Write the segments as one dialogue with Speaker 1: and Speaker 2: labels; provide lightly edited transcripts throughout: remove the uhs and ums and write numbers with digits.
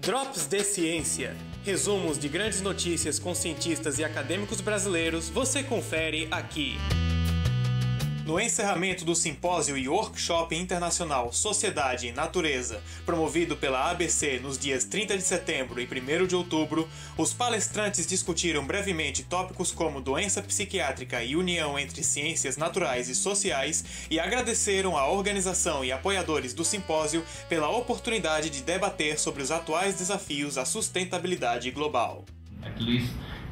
Speaker 1: Drops de Ciência. Resumos de grandes notícias com cientistas e acadêmicos brasileiros, você confere aqui. No encerramento do Simpósio e Workshop Internacional Sociedade e Natureza, promovido pela ABC nos dias 30 de setembro e 1º de outubro, os palestrantes discutiram brevemente tópicos como doença psiquiátrica e união entre ciências naturais e sociais e agradeceram à organização e apoiadores do simpósio pela oportunidade de debater sobre os atuais desafios à sustentabilidade global.
Speaker 2: At least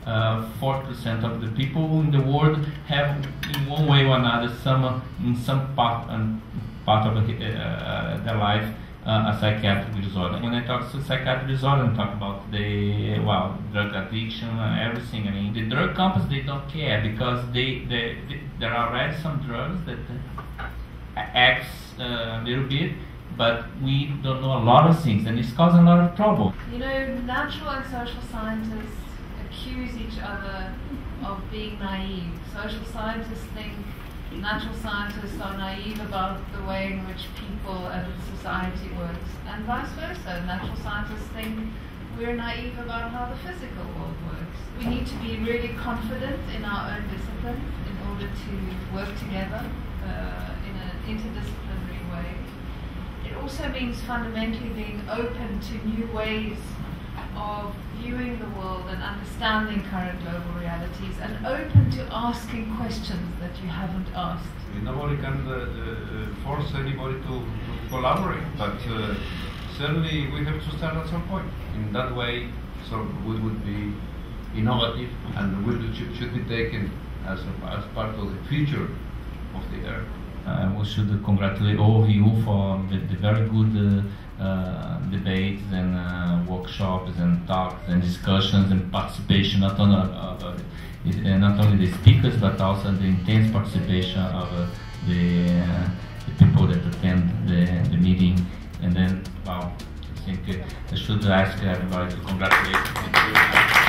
Speaker 2: 40% of the people in the world have, in one way or another, in some part of their life, a psychiatric disorder. When I talk to psychiatric disorder, I talk about the drug addiction, everything. I mean, the drug companies, they don't care because there are already some drugs that act a little bit, but we don't know a lot of things, and it's causing a lot of trouble.
Speaker 3: You know, natural and social scientists accuse each other of being naive. Social scientists think natural scientists are naive about the way in which people and society works, and vice versa. Natural scientists think we're naive about how the physical world works. We need to be really confident in our own discipline in order to work together in an interdisciplinary way. It also means fundamentally being open to new ways of viewing the world and understanding current global realities, and open to asking questions that you haven't asked.
Speaker 4: Nobody can force anybody to collaborate, but certainly we have to start at some point. In that way, so we would be innovative, and we should be taken as part of the future of the Earth.
Speaker 2: We should congratulate all of you for the very good debates and workshops and talks and discussions and participation, not only the speakers but also the intense participation of the people that attend the meeting. And then, I think I should ask everybody to congratulate.